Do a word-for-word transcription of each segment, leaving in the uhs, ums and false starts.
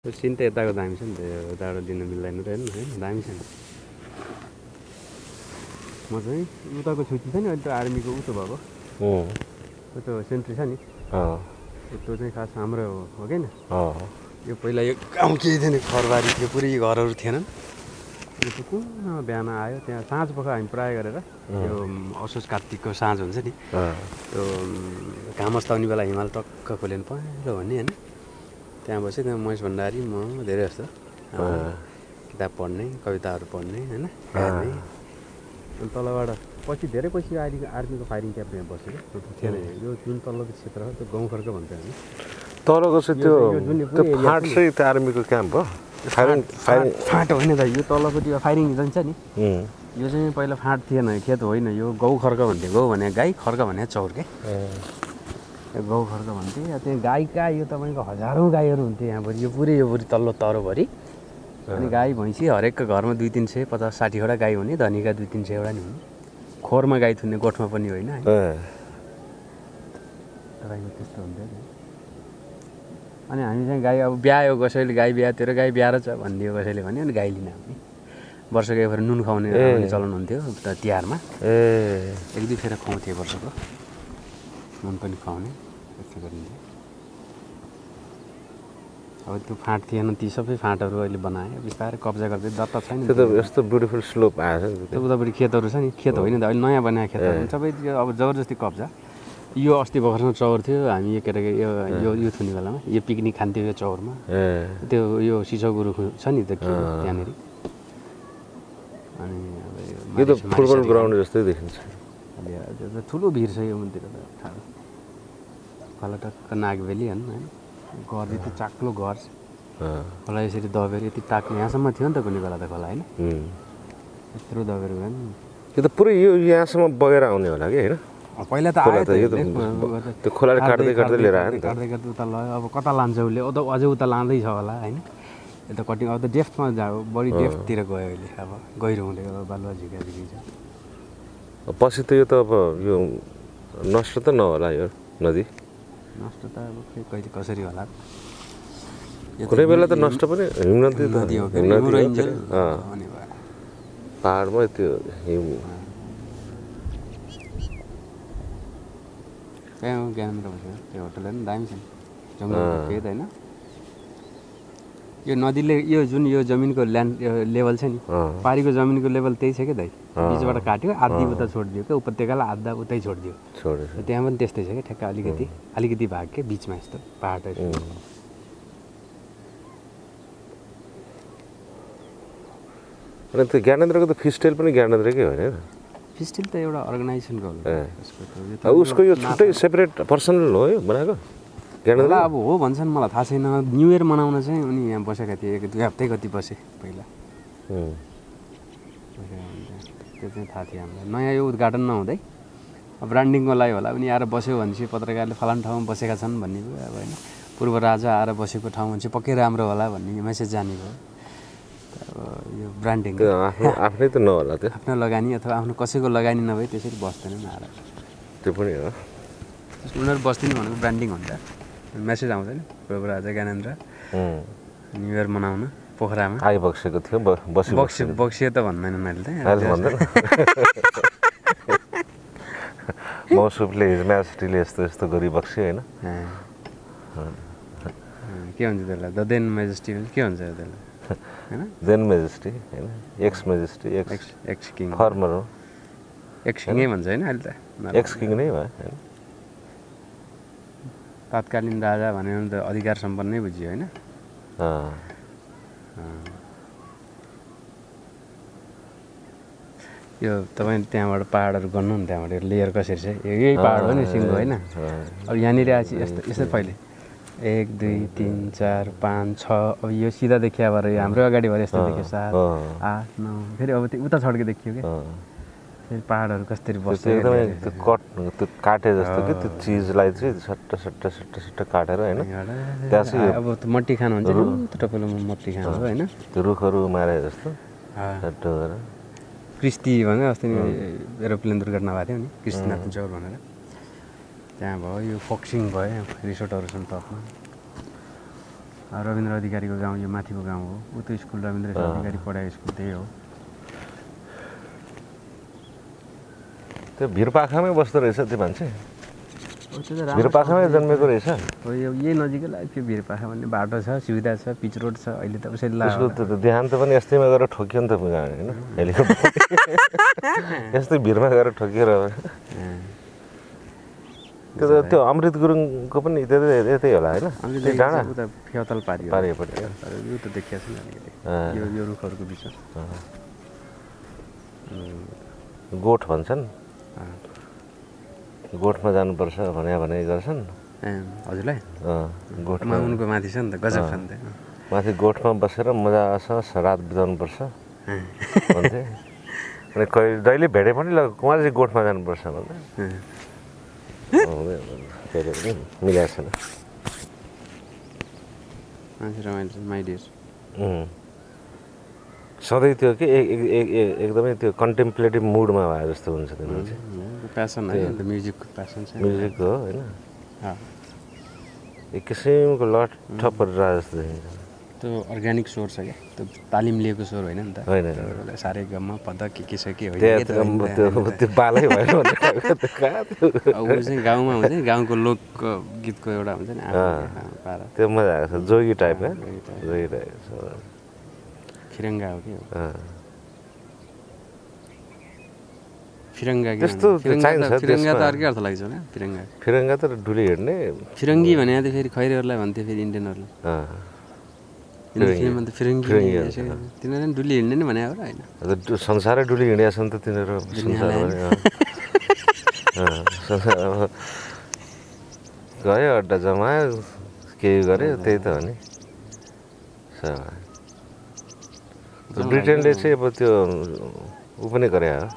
Scene त यताको दामी छ नि त यताबाट दिन मिल्दैन त हेर्नु होइन दामी छ नि म चाहिँ उताको छुट्टी छ नि अहिले त आर्मीको उतो भएको त्यो सेन्ट्री छ नि त्यो चाहिँ खास हाम्रो हो कि न यो पहिला यो गाउँ केही थिएन खरबारी थियो पुरै घरहरू थिएनन् यो चाहिँ कुन बिहान आयो त्यहाँ साँझ पख हामी प्राय गरेर यो असोज कार्तिकको साँझ हुन्छ नि त्यो घाम अस्ताउने बेला हिमाल टक्क खोलेन पहिलो भन्ने होइन त्यहाँ बसेँ त्यहाँ महेश भण्डारी म धेरै जस्तो किताब पढ्ने कविताहरू पढ्ने होइन हेर्ने अनि तलबाट पछि धेरै पछि अहिले आर्मीको फायरिङ क्याम्पमा बसेको थिएन यो जुन तल्लोको क्षेत्र हो त्यो गाउँ खर्क भन्छ हामी तलको चाहिँ त्यो त्यो फाँट चाहिँ त्यो आर्मीको क्याम्प हो फायरिङ फायरिङ फाँट होइन त यो तल्लोपट्टि फायरिङ जान्छ नि यो चाहिँ पहिला फाँट थिएन खेत होइन यो गौ खर्क भन्थ्यो गौ भने गाई खर्क भने चौर के गौ खर्क भन्थे त्यहाँ गाईका यो तपाईँको हजारौँ गाईहरू हुन्थ्यो यहाँभरि यो पुरै यो पुरै तल्लो तरोभरि अनि गाई भैँसी हरेकको घरमा दुई तिन सय पचास साठीवटा गाई हुने धनीका दुई तिन सयवटा नि हुने खोरमा गाई थुन्ने गोठमा पनि होइन तपाईँको त्यस्तो हुन्थ्यो नि अनि हामी चाहिँ गाई अब ब्यायो कसैले गाई ब्याएर गाई ब्याएर छ भनिदियो कसैले भने अनि गाई लिन आउने वर्षको एकखेर नुन खुवाउने चलन हुन्थ्यो तिहारमा एक दुई फेर खुवाउँथ्यो वर्षको नुन पनि खुवाउने त्यस्तो गरिन्थ्यो अब त्यो फाँट थिएन ती सबै फाँटहरू अहिले बनायो बिस्तारै कब्जा गर्दै दत्ता छैन त्यो त यस्तो ब्युटिफुल स्लोप आएछ त्यो उतापट्टि खेतहरू छ नि खेत होइन त अहिले नयाँ बनाएको खेतहरू सबै अब जबरजस्ती कब्जा यो अस्ति भर्खरसम्म चौर थियो हामी यो केटाकेटी यो यो युथ हुने बेलामा यो पिकनिक खान्थ्यो यो चौरमा त्यो यो सिसौ गुरु छ नि त त्यहाँनिर अनि यो त फुटबल ग्राउन्ड जस्तै देखिन्छ त्यो त ठुलो भिड छ यो मन्दिर त ठाडो कलटक्क नागबेली होइन घर यति चाक्लो घर खोला यसरी दबेर यति टाक्ने यहाँसम्म थियो नि त कुनै बेला त खोला होइन यत्रो दबेर गयो नि यो त पुरै यो यहाँसम्म बगेर आउने होला कि होइन पहिला त आयो त्यो खोलाले काट्दै काट्दै लिएर आयो नि त काट्दै काट्दै उता लग्यो अब कता लान्छ उसले अझ अझै उता लाँदैछ होला होइन यता कटिङ अब त डेफ्टमा जाऊ बढी डेफ्टतिर गयो अहिले अब गहिरो हुँदै अब बालुवा झिका झिकी छ पछि त यो त अब यो नष्ट त नहोला यो नदी नष्ट त अब कहिले कसरी होला कुनै बेला त नष्ट पनि हिमनदी नदी हो पाहाडमा त्यो हिउँ त्यहाँ हो ज्ञानेन्द्र बस्यो त्यो होटलहरू पनि दामी छ नि जङ्गलको खेत होइन यो नदीले यो जुन यो जमिनको ल्यान्ड लेभल छ नि पारीको जमिनको लेभल त्यही छ क्या दाइ बिचबाट काट्यो आधी उता छोडिदियो क्या उपत्यकालाई आधा उतै छोडिदियो त्यहाँ पनि त्यस्तै छ क्या ठ्याक्क अलिकति अलिकति भाग के बिचमा यस्तो पाहाडहरू अनि त्यो ज्ञानेन्द्रको त फिस्टेल पनि ज्ञानेन्द्रकै होइन फिस्टेल त एउटा अर्गनाइजेसनको हो उसको यो छुट्टै सेपरेट पर्सनल हो यो बनाएको ज्ञानेन्द्र अब हो भन्छन् मलाई थाहा छैन न्यु इयर मनाउन चाहिँ उनी यहाँ बसेका थिए एक दुई हप्तै कति बसे पहिला त्यो चाहिँ थाहा थियो हामीलाई नयाँ यो उद्घाटन नहुँदै अब ब्रान्डिङको लागि होला उनी आएर बस्यो भनेपछि पत्रकारले फलान ठाउँमा बसेका छन् भन्ने भयो अब होइन पूर्व राजा आएर बसेको ठाउँ भने चाहिँ पक्कै राम्रो होला भन्ने मेसेज जाने भयो अब यो ब्रान्डिङ आफ्नै त नहोला त्यो आफ्नो लगानी अथवा आफ्नो कसैको लगानी नभए त्यसरी बस्दैनन् आएर त्यो पनि हो उनीहरू बस्दिनु भनेको ब्रान्डिङ हुन्छ मेसेज आउँदैन पूर्व राजा ज्ञानेन्द्र न्यु इयर मनाउन पोखरामा आइबक्सेको थियो बसी बक्से बक्सियो त भन्दैन मैले त मौसुफले हिज म्याजेस्टीले यस्तो यस्तो गरी बक्स्यो होइन के हुन्छ त्यसलाई द देन मेजेस्टी के हुन्छ त्यसलाई होइन देन मेजेस्टी होइन ex majesty ex ex king former हो एक्स किङै भन्छ होइन अहिले त एक्स किङ नै भयो होइन तत्कालीन राजा भन्यो भने त अधिकार सम्पन्नै बुझियो होइन यो तपाईँ त्यहाँबाट पाहाडहरू गर्नु नि त्यहाँबाट लेयर कसरी छ यही पाहाड हो नि सिङ्गो होइन अब यहाँनिर आएपछि यस्तो यस्तै पहिले एक दुई तिन चार पाँच छ अब यो सिधा देखिया भएर यो हाम्रो अगाडि भएर यस्तो देखियो सात आठ नौ फेरि अब त्यो उता छड्के देखियो क्या फेरि पाहाडहरू कसरी बस्छ एकदमै त्यो कट त्यो काटे जस्तो कि त्यो चिजलाई चाहिँ सट्ट सट्ट सट्ट सट्ट काटेर होइन त्यहाँ चाहिँ अब मट्टी खानु हुन्छ नि तपाईँले मट्टी खानु होइन त्यो रुखहरू मारे जस्तो सट्ट गरेर क्रिस्ती भनेर अस्ति नि एरोप्लेन दुर्घटना भएको थियो नि कृष्णनाथ चौर भनेर त्यहाँ भयो यो फक्सिङ भयो रिसोर्टहरू छन् टपमा रविन्द्र अधिकारीको गाउँ यो माथिको गाउँ हो ऊ त्यो स्कुल रविन्द्र अधिकारी पढाएको स्कुल त्यही हो त्यो भिरपाखामै बस्दो रहेछ त्यो मान्छे भिरपाखामै जन्मेको रहेछ हो यो यही नजिकै लाग्यो त्यो भिरपाखा भन्ने बाटो छ सुविधा छ पिच रोड छ अहिले त उसैले उसको त देहान्त पनि यस्तैमा गएर ठोकियो नि त होइन हेलिकप्टर यस्तै भिरमा गएर ठोकिएर त्यो त्यो अमृत गुरुङको पनि त्यतै यतै होला होइन डाँडा उता फेतल पारियो पारिएपट्टि यो त देखिएको छैन अलिकति यो यो रुखहरूको बिचमा गोठ भन्छन् गोठमा जानुपर्छ भने भने गर्छन् हजुरलाई गोठमा उनको माथि छ नि त गजब छ नि त माथि गोठमा बसेर मजासँग रात बिताउनुपर्छ भन्थे अनि कहिले जहिले भेटे पनि ल कुमार चाहिँ गोठमा जानुपर्छ भन्दा कहिले पनि मिलाएको छैन मान्छे रमाइलो माइ डियर सधैँ त्यो के एकदमै त्यो कन्टेम्प्लेटिभ मुडमा भए जस्तो हुन्छ त्यो मान्छे प्यासन है म्युजिकको प्यासन छ म्युजिक हो होइन एक किसिमको लट ठप परिरहेको जस्तो देखिन्छ त्यो अर्ग्यानिक स्वर छ क्या त्यो तालिम लिएको स्वर होइन नि त होइन साह्रै गम्मा पद के के छ के होइन त्यो बालै भएन ऊ चाहिँ गाउँमा हुन्छ नि गाउँको लोक गीतको एउटा हुन्छ नि त्यो मजा आएको छ जोगी टाइप जोगी टाइप फिरङ्गा हो कि फिरङ्गा त्यस्तो चाहिन्छ फिरङ्गा त अर्कै अर्थ लाग्छ होइन फिरङ्गा फिरङ्गा त डुली हिँड्ने फिरङ्गी भने त फेरि खैरेहरूलाई भन्थ्यो फेरि इन्डियनहरूले हिन्दी त फिरङ्गी तिनीहरूले डुली हिँड्ने नै भने हो र होइन संसारै डुली हिँडेका छन् त तिनीहरू गयो अड्डा जमायो केही गर्यो त्यही त हो नि ब्रिटेनले चाहिँ अब त्यो ऊ पनि गरे हो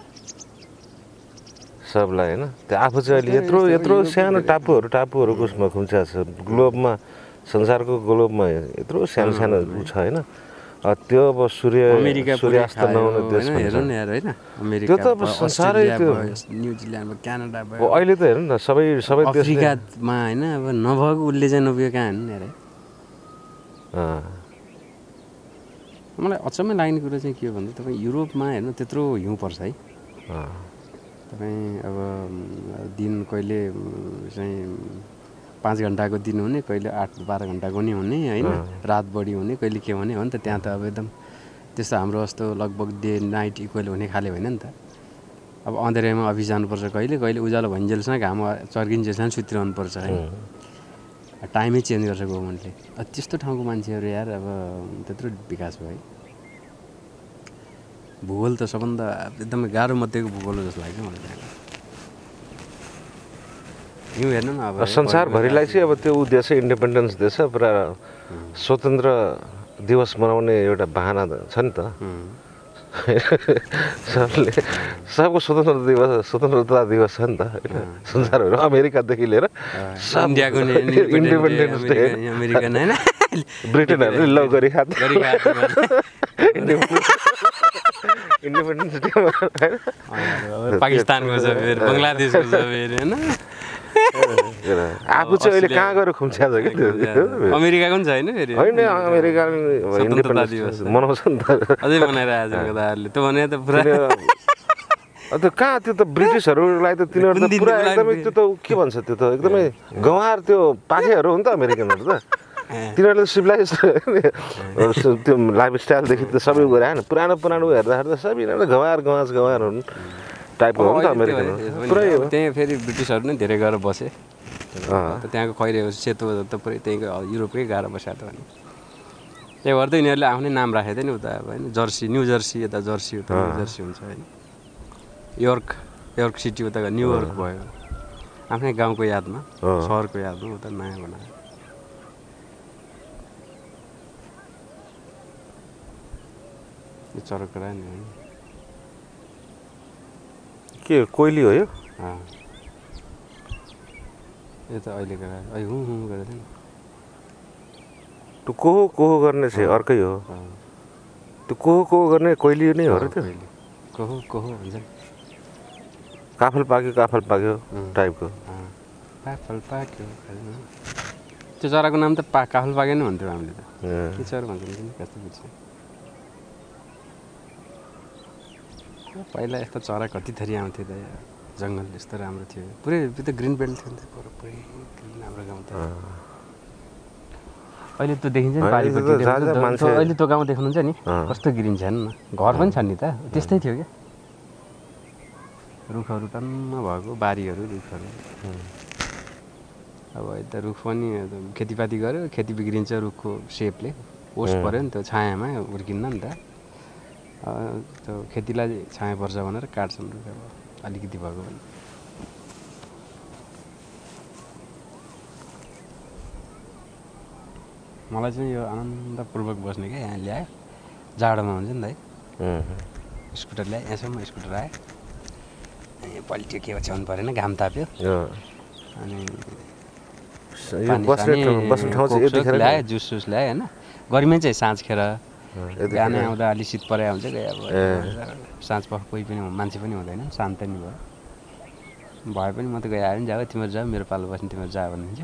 सबलाई होइन त्यो आफू चाहिँ अहिले यत्रो यत्रो सानो टापुहरू टापुहरूको उसमा खुम्च्या छ ग्लोबमा संसारको ग्लोबमा यत्रो सानो सानो ऊ छ होइन त्यो अब सूर्य सूर्यास्त नहुने देश त्यो त अब संसारै त्यो न्युजिल्यान्ड क्यानाडा भयो अहिले त हेर्नु न सबै सबै देश अफ्रिकामा होइन अब नभएको उसले चाहिँ नपुगेको कहाँ हेर्नु हेर मलाई अचम्मै लाग्ने कुरो चाहिँ के हो भन्दा तपाईँ युरोपमा हेर्नु त्यत्रो हिउँ पर्छ है तपाईँ अब दिन कहिले चाहिँ पाँच घन्टाको दिन हुने कहिले आठ बाह्र घन्टाको नि हुने होइन रात बढी हुने कहिले के हुने हो नि त त्यहाँ त अब एकदम त्यस्तो हाम्रो जस्तो लगभग डे नाइट इक्वल हुने खाले होइन नि त अब अँधेरोमा अफिस जानुपर्छ कहिले कहिले उज्यालो भइन्जेलसँग घाम चर्किन्जेलसँग सुतिरहनुपर्छ है टाइमै चेन्ज गर्छ गभर्मेन्टले त्यस्तो ठाउँको मान्छेहरू यार अब त्यत्रो विकास भयो है भूगोल त सबभन्दा एकदमै गाह्रो मध्येको भूगोल हो जस्तो लाग्छ मलाई हिउँ हेर्नु न अब संसारभरिलाई चाहिँ अब त्यो देश इन्डिपेन्डेन्स देश पुरा स्वतन्त्र दिवस मनाउने एउटा बाहना छ नि त सबले सबको स्वतन्त्रता दिवस स्वतन्त्रता दिवस छ नि त होइन संसारभरि अमेरिकादेखि लिएर इन्डियाको इन्डिपेन्डेन्स डे अमेरिकन होइन ब्रिटेनहरूले लौ गरिखाएको इन्डिपेन्डेन्स डे पाकिस्तानको छ फेरि बङ्गलादेशको छ फेरि होइन आफू चाहिँ अहिले कहाँ गएर खुम्च्या छ कि त्यो अमेरिकाको पनि छैन फेरि होइन अमेरिका इन्डिपेन्डेन्स मनाउँछ नि त अझै मनाइरहेको छ दाहरूले त्यो भने त पुरा त्यो कहाँ त्यो त ब्रिटिसहरूलाई त तिनीहरू त पुरा एकदमै त्यो त के भन्छ त्यो त एकदमै गँवार त्यो पाखेहरू हो नि त अमेरिकनहरू त तिनीहरूले सिभिलाइज त्यो लाइफस्टाइलदेखि त सबै गरे होइन पुरानो पुरानो हेर्दाखेरि त सबै यिनीहरू गँवार गँवास गँवार हुन् टाइपको हो नि त अमेरिकनहरू पुरै त्यहीँ फेरि ब्रिटिसहरू नै धेरै गएर बसे त्यहाँको खैरे सेतो त पुरै त्यहीँको युरोपकै गएर बस्या त भने त्यही भएर त यिनीहरूले आफ्नै नाम राखेको थियो नि उता अब होइन जर्सी न्यू जर्सी यता जर्सी उता न्यू जर्सी हुन्छ होइन यर्क यर्क सिटी उता न्युयोर्क भयो आफ्नै गाउँको यादमा सहरको यादमा उता नयाँ बनायो यो चरकरा नि होइन के कोइली हो यो यो त अहिलेको अहिले हुँ हुँ गरेर नि त्यो कोहो कोहो गर्ने चाहिँ अर्कै हो त्यो कोहो कोहो गर्ने कोइली नै हो र त्यो कोहो कोहो भन्छ काफल पाक्यो काफल पाक्यो टाइपको काफल पाक्यो त्यो चराको नाम त पा काफल पागे नै भन्थ्यो हामीले त के चरा भन्छ नि कस्तो बुझ्छ पहिला यस्तो चरा कति थरी आउँथ्यो त जङ्गल यस्तो राम्रो थियो पुरै त्यो त ग्रिन बेल्ट थियो नि त पुरै ग्रिन हाम्रो गाउँ त अहिले त देखिन्छ नि पारिपट्टि अहिले त्यो गाउँ देख्नुहुन्छ नि कस्तो ग्रिन छ नि घर पनि छ नि त त्यस्तै थियो क्या रुखहरू टन्न भएको बारीहरू रुखहरू अब यता रुख पनि खेतीपाती गऱ्यो खेती बिग्रिन्छ रुखको सेपले ओस पऱ्यो नि त्यो छायामा हुर्किन्न नि त त्यो खेतीलाई छाया पर्छ भनेर काट्छन् रुख अब अलिकति भएको पनि मलाई चाहिँ यो आनन्दपूर्वक बस्ने क्या यहाँ ल्यायो जाडोमा हुन्छ नि त है स्कुटर ल्याएँ यहाँसम्म स्कुटर आयो अनि पल्टियो के भन्छ परेन घाम ताप्यो अनि ल्यायो जुस सुस ल्यायो होइन गर्मी चाहिँ साँझखेर बिहानै आउँदा अलि शीत परे हुन्छ कि अब साँझ पख कोही पनि मान्छे पनि हुँदैन शान्त नि भयो भए पनि म त गएर आयो नि जाऊ तिमीहरू जाऊ मेरो पालो बस्ने तिमीहरू जा भन्नुहुन्छ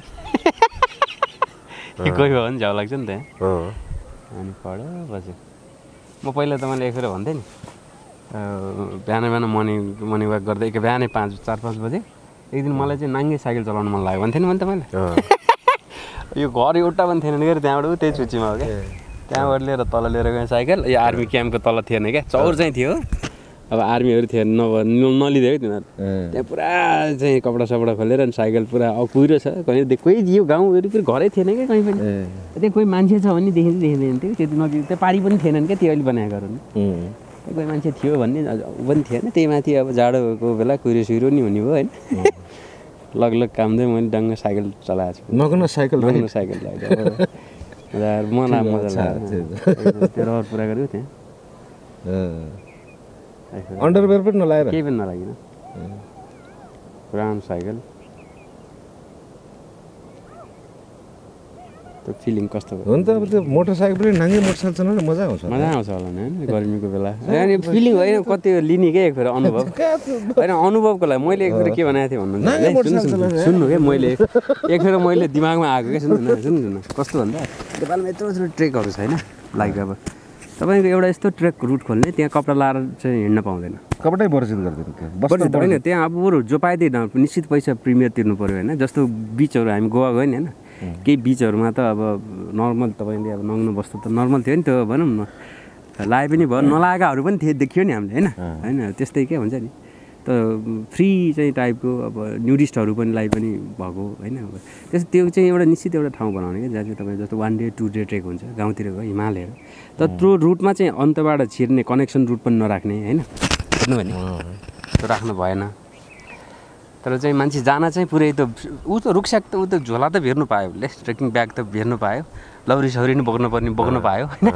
कोही भयो भने झ्याउ लाग्छ नि त अनि पढ्यो बस्यो म पहिला त मैले एकखेर भन्थेँ नि बिहान बिहान मर्निङ मर्निङ वाक गर्दा एक बिहानै पाँच चार पाँच बजे एक दिन मलाई चाहिँ नाङ्गे साइकल चलाउनु मन लाग्यो भन्थेँ नि मैले त मैले यो घर एउटा पनि थिएन नि त्यहाँबाट त्यही छुच्चीमा हो क्या त्यहाँबाट लिएर तल लिएर गएँ साइकल यो आर्मी क्याम्पको तल थिएन क्या चौर चाहिँ थियो अब आर्मीहरू थिएन नभए नलिदियो तिनीहरू त्यहाँ पुरा चाहिँ कपडा सपडा खोलेर अनि साइकल पुरा अब कुहिरो छ कहीँ कोही यो गाउँ वरिपरि घरै थिएन क्या कहीँ पनि त्यहाँ कोही मान्छे छ भने देखिन्छ देखिँदैन थियो त्यति नजिक त्यो पारी पनि थिएनन् क्या त्यो अहिले बनाएकोहरू कोही मान्छे थियो भन्ने ऊ पनि थिएन त्यही माथि अब जाडोको बेला कुहिरो सुहिरो नि हुने भयो होइन लगलग काम चाहिँ मैले डङ्ग साइकल चलाएको छु नगर्नु साइकल नगर्नु साइकल लगाएको मलाई मजा लाग्यो त्यो रहर पुरा गरेको त्यहाँ अन्डरवेयर पनि नलाएर केही पनि नलागिन पुरानो साइकल त्यो फिलिङ कस्तो हो नि त अब त्यो मोटरसाइकल पनि नाङ्गे मोटरसाइकल चलाउन मजा आउँछ मजा आउँछ होला नि होइन गर्मीको बेला अनि फिलिङ होइन कति लिने क्या एकखेर अनुभव होइन अनुभवको लागि मैले एकखेर के बनाएको थिएँ भन्नुहुन्छ सुन्नु क्या मैले एकखेर मैले दिमागमा आएको क्या सुन्नु न सुन्नु न कस्तो भन्दा नेपालमा यत्रो यत्रो ट्रेकहरू छैन लाइक अब तपाईँको एउटा यस्तो ट्रेक रुट खोल्ने त्यहाँ कपडा लाएर चाहिँ हिँड्न पाउँदैन कपडै वर्जित गरिदिनु होइन त्यहाँ अब बरु जो पाइदिएन निश्चित पैसा प्रिमियर तिर्नु पऱ्यो होइन जस्तो बिचहरू हामी गोवा गयो नि होइन केही बिचहरूमा त अब नर्मल तपाईँले अब नग्नु बस्नु त नर्मल थियो नि त्यो भनौँ न लाए पनि भयो नलागाहरू पनि थियो देखियो नि हामीले होइन होइन त्यस्तै के हुन्छ नि त फ्री चाहिँ टाइपको अब न्युडिस्टहरू पनि लाई पनि भएको होइन अब त्यस्तो त्यो चाहिँ एउटा निश्चित एउटा ठाउँ बनाउने क्या जहाँ चाहिँ तपाईँ जस्तो one day two day trek हुन्छ गाउँतिर गयो हिमालयहरू तर त्यो रुटमा चाहिँ अन्तबाट छिर्ने कनेक्सन रुट पनि नराख्ने होइन बुझ्नु भने त्यो राख्नु भएन तर चाहिँ मान्छे जान चाहिँ पुरै त ऊ त रुखसाक त ऊ त झोला त भेर्नु पायो उसले ट्रेकिङ ब्याग त भेर्नु पायो लौरी सौरी नि बोक्नु पर्ने बोक्नु पायो होइन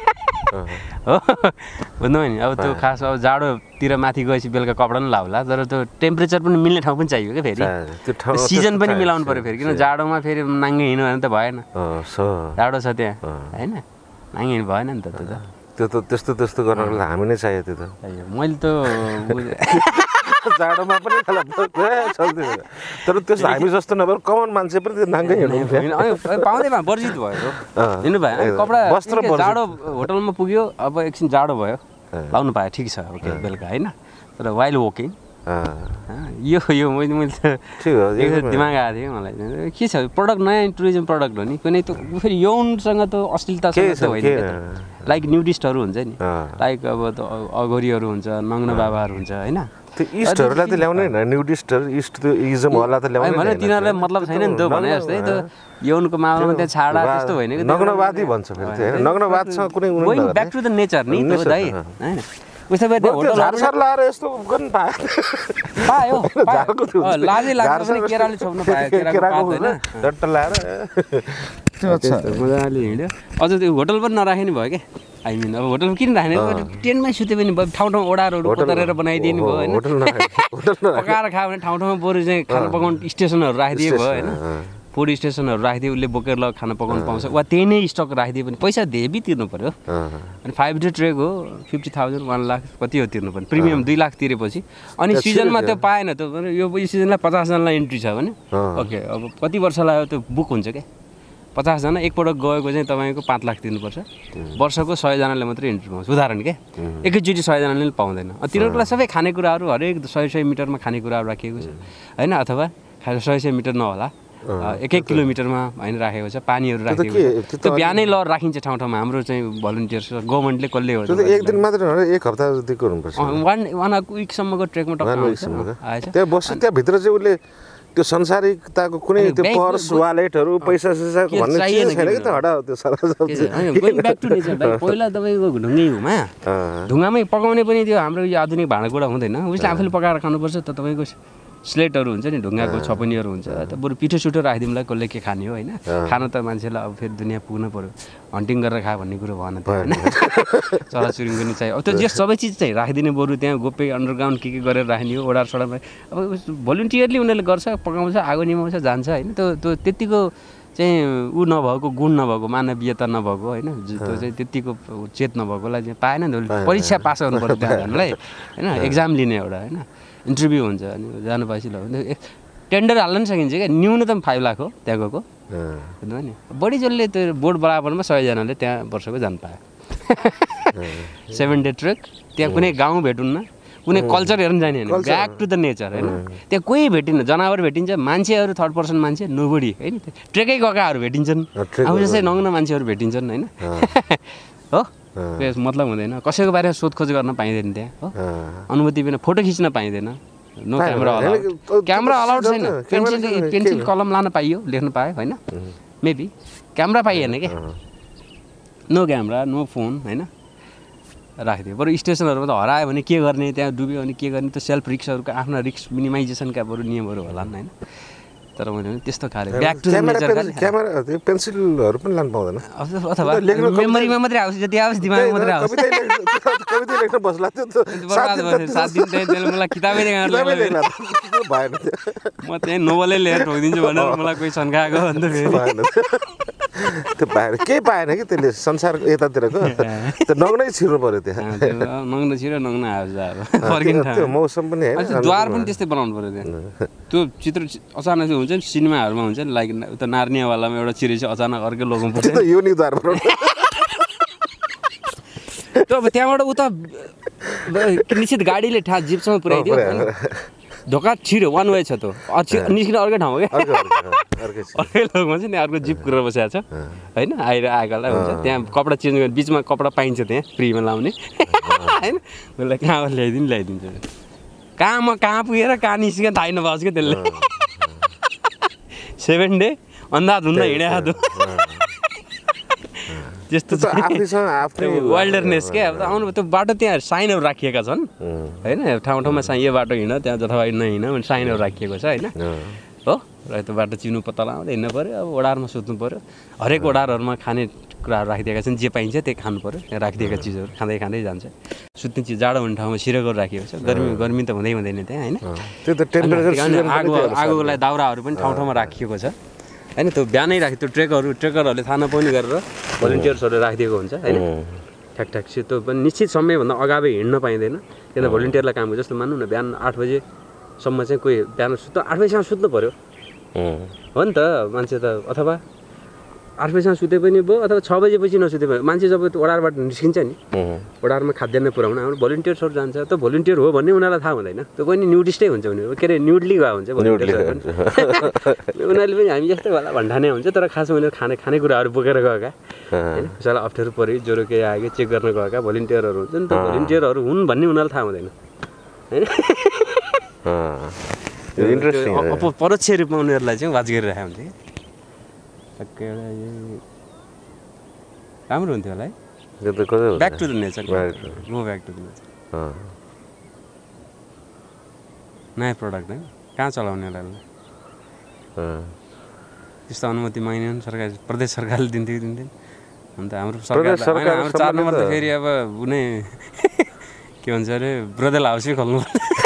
हो बुझ्नु नि अब त्यो खास अब जाडोतिर माथि गएपछि बेलुका कपडा पनि लाउला तर त्यो टेम्परेचर पनि मिल्ने ठाउँ पनि चाहियो क्या फेरि सिजन पनि मिलाउनु पऱ्यो फेरि किन जाडोमा फेरि नाङ्गे हिँड्नु भने त भएन जाडो छ त्यहाँ होइन नाङ्गे हिँड्नु भएन नि त त्यो त त्यो त त्यस्तो त्यस्तो गर्नको लागि हामी नै चाहियो त्यो त मैले त जाडोमा पनि चल्दैन तर त्यस्तो हामी जस्तो नभएर कमन मान्छे पनि त्यो नाङ्गै हिँड्नु पाउँदैमा वर्जित भयो हिँड्नु भयो कपडा वस्त्र जाडो होटलमा पुग्यो अब एकछिन जाडो भयो लाउनु पायो ठिक छ ओके बेलुका होइन तर वाइल वकिङ यो यो मैले मैले त दिमाग आएको थियो मलाई के छ प्रडक्ट नयाँ टुरिज्म प्रडक्ट हो नि कुनै त फेरि यौनसँग त अश्लीलतासँग त होइन लाइक न्युडिस्टहरू हुन्छ नि लाइक अब त अघोरीहरू हुन्छ नग्न बाबाहरू हुन्छ होइन त्यो इस्टहरूलाई त ल्याउने होइन न्युडिस्टहरू इस्ट त्यो इजमहरूलाई त ल्याउने भने तिनीहरूलाई मतलब छैन नि त भने जस्तै त यौनको मामलामा त्यहाँ छाडा त्यस्तो होइन कि नग्नवादी भन्छ फेरि होइन नग्नवादसँग कुनै ब्याक टु द नेचर नि त दाइ होइन उसो भए होटल झारसार लाएर यस्तो गर्न पायो पायो लाजै लाग्छ पनि केराले छोप्नु पायो केराको पात होइन डट्ट लाएर मजाले हिँड्यो अझ त्यो होटल पनि नराखे नि भयो क्या आई मिन अब होटल किन राख्ने टेन्टमै सुत्यो पनि भयो ठाउँ ठाउँ ओडारहरू कोतरेर बनाइदिनु भयो होइन पकाएर खायो भने ठाउँ ठाउँमा बरु चाहिँ खाना पकाउनु स्टेसनहरू राखिदिए भयो होइन फुड स्टेसनहरू राखिदियो उसले बोकेर लगेर खाना पकाउनु पाउँछ वा त्यही नै स्टक राखिदियो भने पैसा हेभी तिर्नु पऱ्यो अनि फाइभ डे ट्रेक हो फिफ्टी थाउजन्ड वान लाख कति हो तिर्नु पर्ने प्रिमियम दुई लाख तिरेपछि अनि सिजनमा त्यो पाएन त यो सिजनलाई पचासजनालाई इन्ट्री छ भने ओके अब कति वर्ष लाग्यो त्यो बुक हुन्छ क्या पचासजना एकपटक गएको चाहिँ तपाईँको पाँच लाख दिनुपर्छ वर्षको सयजनाले मात्रै इन्ट्री पाउँछ उदाहरण के एकैचोटि सयजनाले पाउँदैन तिनीहरूकोलाई सबै खानेकुराहरू हरेक सय सय मिटरमा खानेकुराहरू राखिएको छ होइन अथवा सय सय मिटर नहोला एक एक किलोमिटरमा होइन राखेको छ पानीहरू राखेको छ त्यो बिहानै लहर राखिन्छ ठाउँ ठाउँमा हाम्रो चाहिँ भलन्टियर्स गभर्मेन्टले कसले हो एक दिन मात्र एक हप्ता जतिको हुनुपर्छ वान वान विकसम्मको ट्रेकमा टक्क आएछ त्यहाँ बस्छ त्यहाँभित्र चाहिँ उसले त्यो संसारिकताको कुनै त्यो पर्स वालेटहरू पैसा सैसा भन्ने चिज छैन कि त हटाउ त्यो सारा सब गोइङ ब्याक टु नेचर भाइ पहिला तपाईँको ढुङ्गै हुमा ढुङ्गामै पकाउने पनि त्यो हाम्रो यो आधुनिक भाँडाकुँडा हुँदैन उसले आफूले पकाएर खानुपर्छ त तपाईँको स्लेटहरू हुन्छ नि ढुङ्गाको छपनीहरू हुन्छ त बरु पिठो सुठो राखिदिउँलाई कसले के खाने हो होइन खानु त मान्छेलाई अब फेरि दुनियाँ पुग्नु पऱ्यो हन्टिङ गरेर खा भन्ने कुरो भएन त होइन चराचुरुङ पनि चाहियो अब त्यो जे सबै चिज चाहिँ राखिदिने बरु त्यहाँ गोप्य अन्डरग्राउन्ड के के गरेर राख्ने हो ओडार सोडारमा अब भोलिन्टियरली उनीहरूले गर्छ पकाउँछ आगो निमाउँछ जान्छ होइन त्यो त्यो त्यतिको चाहिँ ऊ नभएको गुण नभएको मानवीयता नभएको होइन त्यो चाहिँ त्यतिको चेत नभएकोलाई चाहिँ पाएन नि त परीक्षा पास गर्नु पर्यो त्यहाँ जानलाई होइन एक्जाम लिने एउटा होइन इन्टरभ्यू हुन्छ अनि जानु पाएपछि ल टेन्डर हाल्न पनि सकिन्छ क्या न्यूनतम फाइभ लाख हो त्यहाँ गएको बुझ्नु नि बढी जसले त्यो बोर्ड बराबरमा सयजनाले त्यहाँ वर्षको जान पायो सेभेन डे ट्रेक त्यहाँ कुनै गाउँ भेटुन्न कुनै कल्चर हेर्नु जाने होइन ब्याक टु द नेचर होइन त्यहाँ कोही भेटिन्न जनावर भेटिन्छ मान्छेहरू थर्ड पर्सन मान्छे नोबडी होइन ट्रेकै गएकाहरू भेटिन्छन् अब जस्तै नग्न मान्छेहरू भेटिन्छन् होइन हो मतलब हुँदैन कसैको बारेमा सोधखोज गर्न पाइँदैन त्यहाँ हो अनुभूति बिना फोटो खिच्न पाइँदैन no camera allowed camera allowed छैन पेन्सिल पेन्सिल कलम लान पाइयो लेख्न पायो होइन मेबी क्यामेरा पाइएन क्या नो क्यामेरा नो फोन होइन राखिदियो बरु स्टेसनहरूमा त हरायो भने के गर्ने त्यहाँ डुब्यो भने के गर्ने त्यो सेल्फ रिक्सहरूको आफ्नो रिक्स मिनिमाइजेसनका बरु नियमहरू होला नि होइन तर मैले त्यस्तो खाले ब्याक टु नेचर क्यामेरा त्यो पेन्सिलहरू पनि लानु पाउँदैन अथवा मेमोरीमा मात्रै आउँछ जति आउँछ दिमागमा मात्रै आउँछ कविता लेख्न बस्ला त्यो सात दिन त्यसले मलाई किताबै देखाएर भएन म त्यही नोभलै लिएर ठोकिदिन्छु भनेर मलाई कोही शङ्काएको अन्त फेरि त्यो पाएन केही पाएन कि त्यसले संसारको यतातिरको त्यो नग्नै छिर्नु पऱ्यो त्यहाँ नग्न छिरो नग्न आउँछ अब फर्किन्छ त्यो मौसम पनि द्वार पनि त्यस्तै बनाउनु पऱ्यो त्यहाँ त्यो चित्र अचानक हुन्छ नि सिनेमाहरूमा हुन्छ नि लाइक उता नार्नियावालामा एउटा चिरे चाहिँ अचानक अर्कै लोगौँ पर्छ यो नि द्वार बनाउनु त्यो अब त्यहाँबाट उता निश्चित गाडीले ठा जिपसम्म पुऱ्याइदियो ढोका छिर्यो वान वे छ त्यो निस्किन अर्कै ठाउँ क्या अर्कै लोगमा चाहिँ नि अर्को जिप कुरेर बसेको छ होइन आएर आएकोलाई हुन्छ त्यहाँ कपडा चेन्ज गर्ने बिचमा कपडा पाइन्छ त्यहाँ फ्रीमा लाउने होइन उसलाई कहाँ ल्याइदिनु ल्याइदिन्छ कहाँमा कहाँ पुगेर कहाँ निस्किन थाहै नपाओस् क्या त्यसले सेभेन डे अन्दाज हुन्न हिँडेको त्यो त्यस्तो वाइल्डरनेस क्या अब आउनु त्यो बाटो त्यहाँ साइनहरू राखिएका छन् होइन ठाउँ ठाउँमा साइन यो बाटो हिँड त्यहाँ जथवा नहिँड भने साइनहरू राखिएको छ होइन हो र त्यो बाटो चिन्नु पत्ता लगाउँदै हिँड्नु पऱ्यो अब ओडारमा सुत्नु पऱ्यो हरेक ओडारहरूमा खाने कुराहरू राखिदिएका छन् जे पाइन्छ त्यही खानु पऱ्यो त्यहाँ राखिदिएका चिजहरू खाँदै खाँदै जान्छ सुत्ने चिज जाडो हुने ठाउँमा सिरेगोहरू राखिएको छ गर्मी गर्मी त हुँदै हुँदैन त्यहाँ होइन त्यो त टेम्परेचर आगो आगोको लागि दाउराहरू पनि ठाउँ ठाउँमा राखिएको छ होइन त्यो बिहानै राखि त्यो ट्रेकहरू ट्रेकरहरूले थाहा नपाउने गरेर भलिन्टियर्सहरूले राखिदिएको हुन्छ होइन ठ्याक ठ्याक त्यो पनि निश्चित समयभन्दा अगावै हिँड्न पाइँदैन किन भलिन्टियरलाई काम हो जस्तो मान्नु न बिहान आठ बजेसम्म चाहिँ कोही बिहान सुत्नु आठ बजीसम्म सुत्नु पऱ्यो हो नि त मान्छे त अथवा आठ बजीसम्म सुते पनि भयो अथवा छ बजेपछि नसुते भयो मान्छे जब त्यो ओडारबाट निस्किन्छ नि ओडारमा खाद्यान्न पुऱ्याउन हाम्रो भलिन्टियर्सहरू जान्छ त भलिन्टियर हो भन्ने उनीहरूलाई थाहा हुँदैन त्यो पनि न्युडिस्टै हुन्छ उनीहरू के अरे न्युडली गएको हुन्छ भलिन्टियर्सहरू पनि उनीहरूले पनि हामी जस्तै होला भन्ठाने हुन्छ तर खासमा उनीहरू खाने खानेकुराहरू बोकेर गएका होइन कसैलाई अप्ठ्यारो पऱ्यो ज्वरो केही आयो चेक गर्न गएका भलिन्टियरहरू हुन्छ नि त भलिन्टियरहरू हुन् भन्ने उनीहरूलाई थाहा हुँदैन होइन परोक्ष रूपमा उनीहरूलाई चाहिँ वाच गरिरहेको हुन्छ कि एउटा राम्रो हुन्थ्यो होला है back to the nature go back to the nature नयाँ प्रडक्ट है कहाँ चलाउने होला त्यस्तो अनुमति माग्ने सरकार प्रदेश सरकारले दिन्थ्यो कि दिन्थ्यो अन्त हाम्रो सरकार हाम्रो चार नम्बर त फेरि अब कुनै के भन्छ अरे ब्रदर हाउसै खोल्नु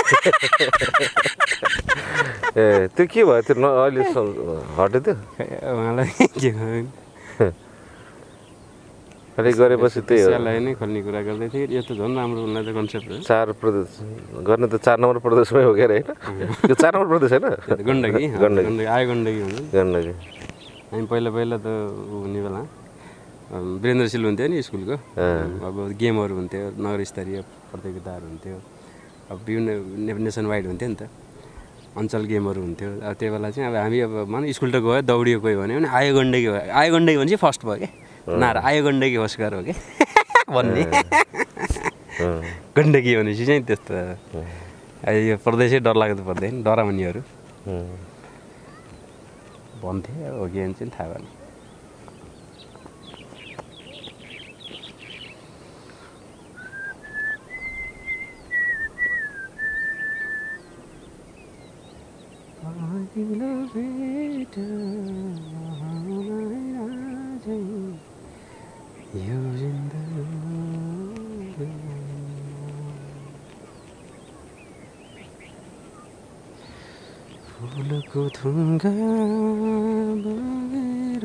ए त्यो के भयो त्यो अहिले हट्यो त्यो उहाँलाई के भयो अलिक गरेपछि त्यही हो नै खोल्ने कुरा गर्दै थिएँ यो त झन् राम्रो उनलाई त कन्सेप्ट हो चार प्रदेश गर्ने त चार नम्बर प्रदेशमै हो के अरे होइन त्यो चार नम्बर प्रदेश होइन गण्डकी गण्डकी आयो गण्डकी हुन्छ गण्डकी हामी पहिला पहिला त हुने बेला वीरेन्द्रशील हुन्थ्यो नि स्कुलको अब गेमहरू हुन्थ्यो नगर स्तरीय प्रतियोगिताहरू हुन्थ्यो अब विभिन्न नेसन वाइड हुन्थ्यो नि त अञ्चल गेमहरू हुन्थ्यो अब त्यो बेला चाहिँ अब हामी अब मान स्कुल त गयो दौडियो कोही भन्यो भने आयो गण्डकी भयो आयो गण्डकी भने चाहिँ फर्स्ट भयो क्या नआएर आयो गण्डकी होस्कर हो क्या भन्ने गण्डकी भनेपछि चाहिँ त्यस्तो यो प्रदेशै डरलाग्दो पर्दैन डराउनेहरू भन्थे हो कि चाहिँ थाहा भएन फुलको थुङ्गा बगेर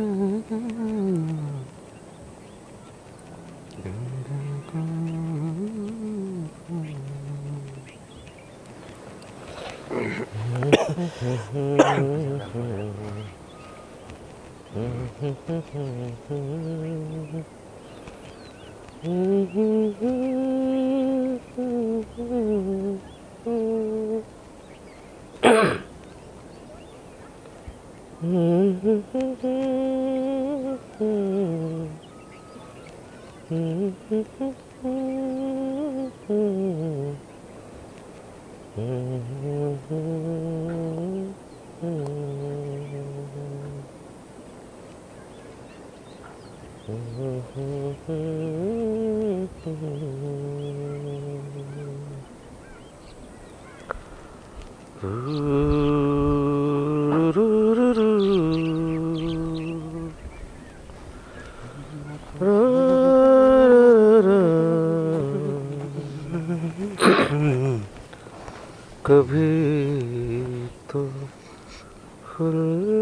कभी तो फूल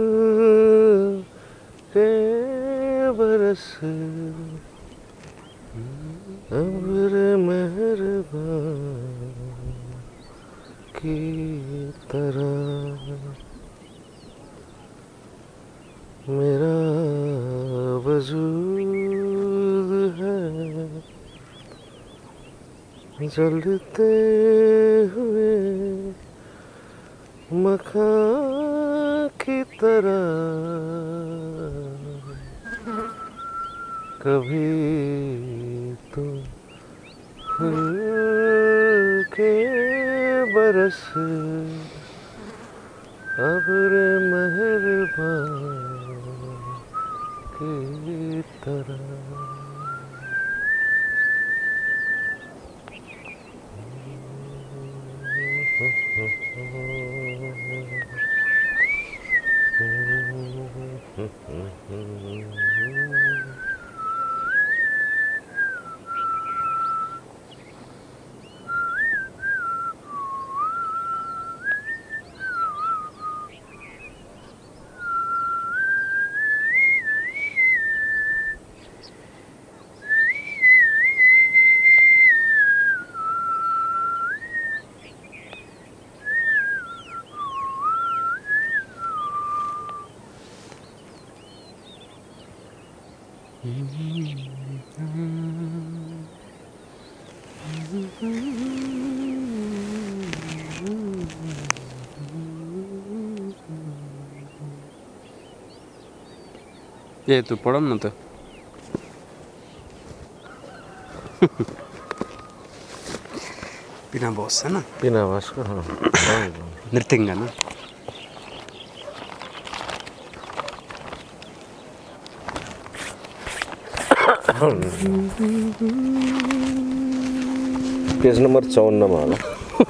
के बरस अब्र मेहरबान की तरह मेरा वजूद है जलते हुए मकान की तरह कभी तो फूल के बरस अब्र मेहरबान की तरह ए तँ पढाउँ न त पिना बस है ना पिना बस को नृत्यंगा ना पेज नंबर चौवन में होला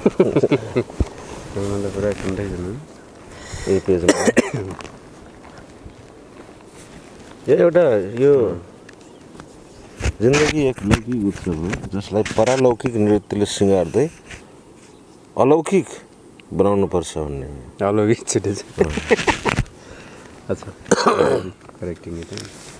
मतलब पूरा ठंडा है ना ये पेज में यो एउटा यो जिन्दगी एक लौकिक उत्सव हो जसलाई परालौकिक नृत्यले सिँगार्दै अलौकिक बनाउनु पर्छ भन्ने अलौकिक छिटो अच्छा करेक्टिङ इट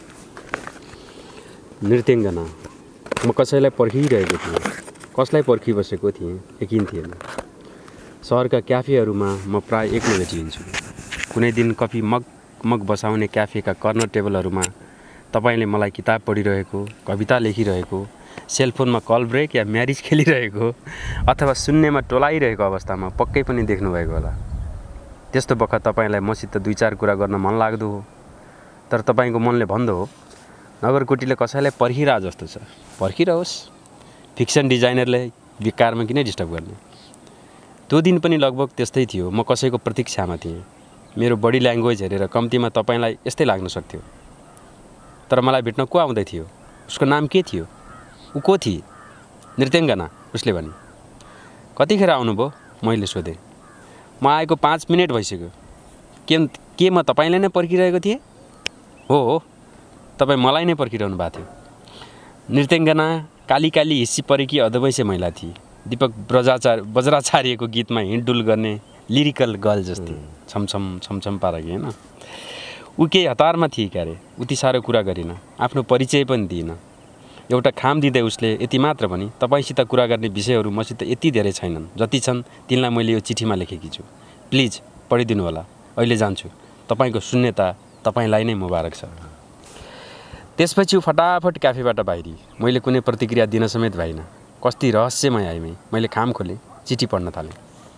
नृत्यङ्गना म कसैलाई पर्खिरहेको थिएँ कसलाई पर्खिबसेको थिएँ यकिन थिएन सहरका क्याफेहरूमा म प्राय एक्लै भेटिन्छु कुनै दिन कफी मग ढकमक बसाउने क्याफेका कर्नर टेबलहरूमा तपाईले मलाई किताब पढिरहेको, कविता लेखिरहेको, सेलफोनमा कल ब्रेक या म्यारिज खेलिरहेको अथवा शून्यमा टोलाइरहेको अवस्थामा पक्कै पनि देख्नुभएको होला। त्यस्तो बखत तपाईलाई मसित दुई चार कुरा गर्न मन लाग्दो हो, तर तपाईको मनले भन्दो हो नगरकोटीले कसैलाई पर्खिरह जस्तो छ, पर्खिरहोस्, फिक्सन डिजाइनरले बेकारमा किन डिस्टर्ब गर्ने। त्यो दिन पनि लगभग त्यस्तै थियो। म कसैको प्रतीक्षामा थिएँ। मेरो बडी ल्याङ्ग्वेज हेरेर कम्तीमा तपाईलाई यस्तै लाग्न सक्थ्यो। तर मलाई भेट्न को आउँदै थियो? उसको नाम के थियो? ऊ को थिए? नृत्यङ्गना, उसले भने। कतिखेर आउनुभयो? मैले सोधेँ। म आएको पाँच मिनट भइसक्यो। के के म तपाईँलाई नै पर्खिरहेको थिएँ? हो हो, तपाईँ मलाई नै पर्खिरहनु भएको थियो। नृत्यङ्गना काली काली हिस्सी परेकी अधवैँसे महिला थिए। दीपक ब्रजाचार बज्राचार्यको गीतमा हिँडडुल गर्ने लिरिकल गर्ल जस्तै छमछम छमछम पाराकी होइन। ऊ केही हतारमा थिए क्यारे। उति साह्रो कुरा गरिन, आफ्नो परिचय पनि दिइन। एउटा खाम दिँदै उसले यति मात्र पनि, तपाईँसित कुरा गर्ने विषयहरू मसित यति धेरै छैनन्, जति छन् तिनलाई मैले यो चिठीमा लेखेकी छु। प्लिज पढिदिनु होला। अहिले जान्छु। तपाईँको शून्यता तपाईँलाई नै मुबारक छ। त्यसपछि ऊ फटाफट क्याफेबाट बाहिरी। मैले कुनै प्रतिक्रिया दिन समेत भएन। कस्ती रहस्यमय आइमै। मैले खाम खोलेँ, चिठी पढ्न थालेँ।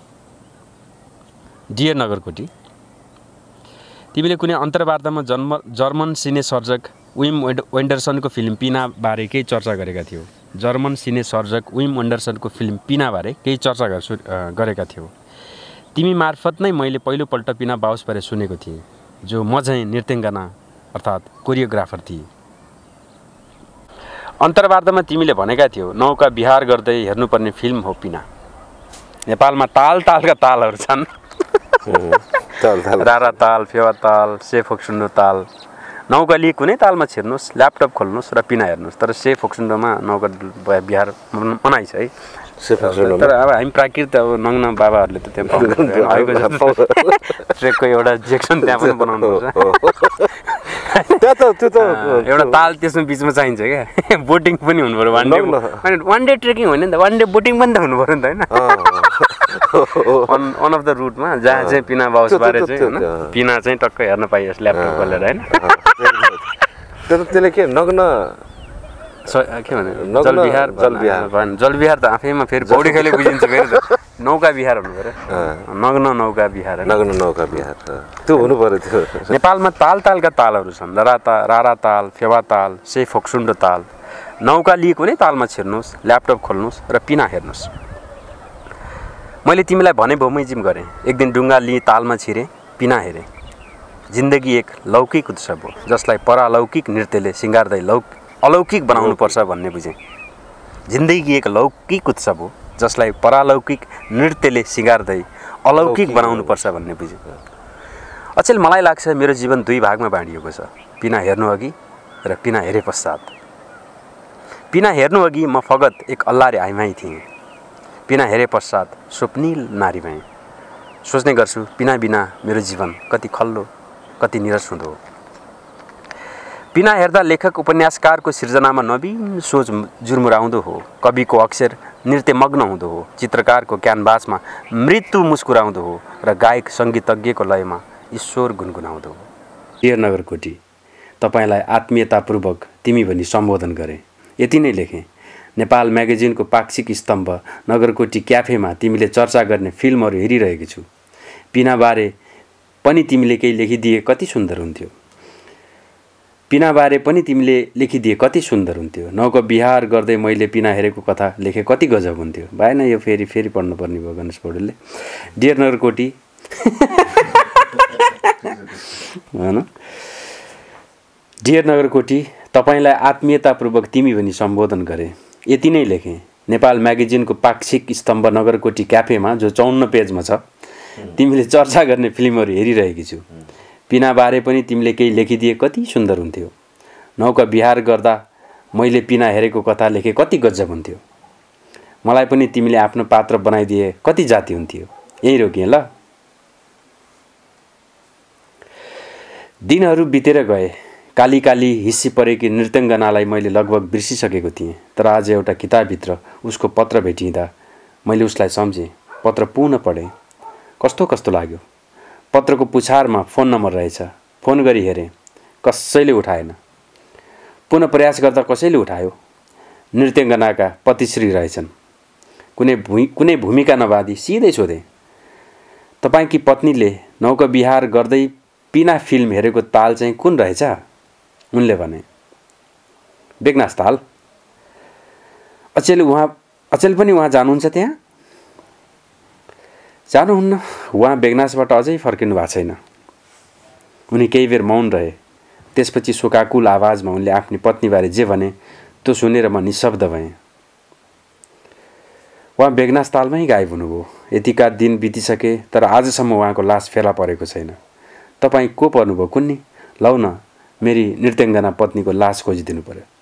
डियर नगरकोटी, तिमीले कुनै अन्तर्वार्तामा जन्म जर्मन सिने सर्जक विम वेन्डरसनको फिल्म पिनाबारे केही चर्चा गरेका थियौ। जर्मन सिने सर्जक विम वेन्डरसनको फिल्म पिनाबारे केही चर्चा गरेका थियौ। तिमी मार्फत नै मैले पहिलोपल्ट पिना बाउसबारे सुनेको थिएँ, जो म झैँ नृत्यङ्गना अर्थात् कोरियोग्राफर थिए। अन्तर्वार्तामा तिमीले भनेका थियौ नौका विहार गर्दै हेर्नुपर्ने फिल्म हो पिना। नेपालमा ताल तालका तालहरू छन्। रारा ताल, फेवा ताल, सेफ होक्सुन्डो ताल। नौका लिए कुनै तालमा छिर्नुहोस्, ल्यापटप खोल्नुहोस् र पिना हेर्नुहोस्। तर सेफ होक्सुन्डोमा नौका विहार मनाइ छ है। तर अब हामी प्राकृत अब नग्न बाबाहरूले त त्यहाँ ट्रेकको एउटा जेक्सन त्यहाँ पनि बनाउनु पर्छ। एउटा ताल त्यसमा बिचमा चाहिन्छ क्या। बोटिङ पनि हुनु पऱ्यो। One day one day trekking होइन नि त, वान डे बोटिङ पनि त हुनु पऱ्यो नि त होइन। वान अफ द रुटमा जहाँ चाहिँ पिना बाउसबारे चाहिँ होइन, पिना चाहिँ टक्क हेर्न पाइयोस् ल्यापटप खोलेर होइन। त्यसले के नग्न के भने जलविहार भएन। जलविहार त आफैमा फेरि पौडी खेले बुझिन्छ फेरि त। नौका विहार हुनु पऱ्यो। नग्न नौका विहार, नग्न नौका विहार त्यो हुनु पऱ्यो। त्यो नेपालमा ताल तालका तालहरू छन्। रारा ताल, रारा ताल, फेवा ताल, सेफ होक्सुन्डो ताल। नौका लिए कुनै तालमा छिर्नुहोस्, ल्यापटप खोल्नुहोस् र पिना हेर्नुहोस्। मैले तिमीलाई भने बमोजिम गरेँ। एक दिन डुङ्गा लिए तालमा छिरेँ, पिना हेरेँ। जिन्दगी एक लौकिक उत्सव हो जसलाई परालौकिक नृत्यले सिँगार्दै लौक अलौकिक बनाउनुपर्छ भन्ने बुझेँ। जिन्दगी एक लौकिक उत्सव हो जसलाई परालौकिक नृत्यले सिँगार्दै अलौकिक बनाउनुपर्छ भन्ने बुझेँ। अचेल मलाई लाग्छ मेरो जीवन दुई भागमा बाँडिएको छ, पिना हेर्नु अघि र पिना हेरे पश्चात। पिना हेर्नु अघि म फगत एक अल्लारे आइमाई थिएँ। पिना हेरे पश्चात स्वप्निल नारी भएँ। सोच्ने गर्छु पिना बिना मेरो जीवन कति खल्लो, कति निरस हुँदो हो। पिना हेर्दा लेखक उपन्यासकारको सिर्जनामा नवीन सोच जुर्मुराउँदो हो। कविको अक्षर नृत्यमग्न हुँदो हो। चित्रकारको क्यानभासमा मृत्यु मुस्कुराउँदो हो र गायक सङ्गीतज्ञको लयमा ईश्वर गुनगुनाउँदो हो। डियर नगरकोटी, तपाईँलाई आत्मीयतापूर्वक तिमी भनी सम्बोधन गरेँ। यति नै लेखेँ। नेपाल म्यागजिनको पाक्षिक स्तम्भ नगरकोटी क्याफेमा तिमीले चर्चा गर्ने फिल्महरू हेरिरहेकी छु। पिनाबारे पनि तिमीले केही लेखिदिए कति सुन्दर हुन्थ्यो। पिनाबारे पनि तिमीले लेखिदिए कति सुन्दर हुन्थ्यो। नौका विहार गर्दै मैले पिना हेरेको कथा लेखे कति गजब हुन्थ्यो। भएन यो फेरि फेरि पढ्नुपर्ने भयो गणेश पौडेलले। डियर नगरकोटी होइन, डियर नगरकोटी, तपाईँलाई आत्मीयतापूर्वक तिमी भनी सम्बोधन गरेँ। यति नै लेखेँ। नेपाल म्यागजिनको पाक्षिक स्तम्भ नगरकोटी क्याफेमा जो चौन्न पेजमा छ तिमीले चर्चा गर्ने फिल्महरू हेरिरहेकी छु। पिनाबारे पनि तिमीले केही लेखिदिए कति सुन्दर हुन्थ्यो। नौका विहार गर्दा मैले पिना हेरेको कथा लेखे कति गजब हुन्थ्यो। मलाई पनि तिमीले आफ्नो पात्र बनाइदिए कति जाति हुन्थ्यो। यही रोकिएँ ल। दिनहरू बितेर गए। काली काली हिस्सी परेकी नृत्यङ्गनालाई मैले लगभग बिर्सिसकेको थिएँ। तर आज एउटा किताबभित्र उसको पत्र भेटिँदा मैले उसलाई सम्झेँ। पत्र पुनः पढेँ। कस्तो कस्तो लाग्यो। पत्रको पुछारमा फोन नम्बर रहेछ। फोन गरी हेरेँ, कसैले उठाएन। पुनः प्रयास गर्दा कसैले उठायो। नृत्याङ्गनाका पतिश्री रहेछन्। कुनै भूमि कुनै भूमिका नबाँधी सिधै सोधेँ, तपाईँकी पत्नीले नौका विहार गर्दै पिना फिल्म हेरेको ताल चाहिँ कुन रहेछ? उनले भने, बेगनास ताल। अचेल उहाँ अचेल पनि उहाँ जानुहुन्छ त्यहाँ? जानुहुन्न, उहाँ बेगनासबाट अझै फर्किनु भएको छैन। उनी केही बेर मौन रहे। त्यसपछि शोकाकुल आवाजमा उनले आफ्नी पत्नीबारे जे भने त्यो सुनेर म निशब्द भएँ। उहाँ बेगनास तालमै गायब हुनुभयो। यतिका दिन बितिसके तर आजसम्म उहाँको लास फेला परेको छैन। तपाईँ को पर्नुभयो कुन्नी? लौ न, मेरी नृत्याङ्गना पत्नीको लास खोजिदिनु पर्यो।